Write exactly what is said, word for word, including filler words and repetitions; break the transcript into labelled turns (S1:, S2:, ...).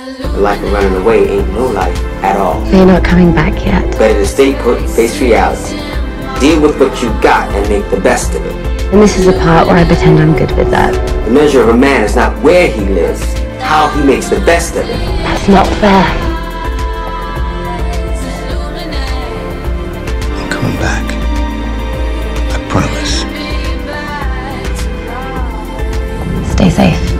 S1: The life of running away ain't no life at all.
S2: They're not coming back yet.
S1: Better to stay put and face reality. Deal with what you got and make the best of it.
S2: And this is the part where I pretend I'm good with that.
S1: The measure of a man is not where he lives, how he makes the best of it.
S2: That's not fair.
S3: I'm coming back. I promise.
S2: Stay safe.